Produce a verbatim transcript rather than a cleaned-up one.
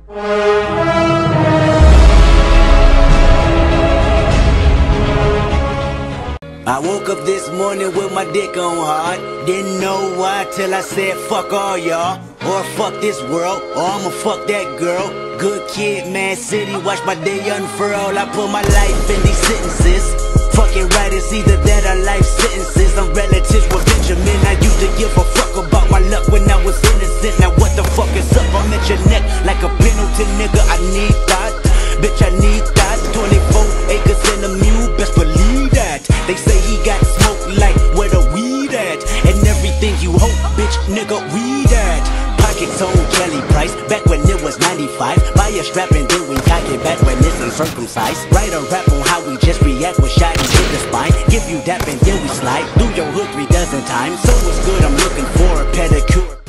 I woke up this morning with my dick on hard. Didn't know why till I said fuck all y'all. Or fuck this world, or I'ma fuck that girl. Good kid, Man City, watch my day unfurl. I put my life in these sentences. Fucking right, it's either that or life sentences. I'm relatives with Benjamin. I used to give a fuck about my luck when I was innocent. Now what the fuck is up? I'm at your neck like a Pendleton, nigga. I need that, bitch, I need that. Twenty-four acres in a mule, best believe that. They say he got smoke like where the weed at. And everything you hope, bitch, nigga, we that. Pockets on Kelly Price, back when it was ninety-five. Buy a strap and then we cock it back when it's uncircumcised. Write a rap on how we just react with shot and hit the spine. Give you that and then we slide through your hood three dozen times. So it's good, I'm looking for a pedicure.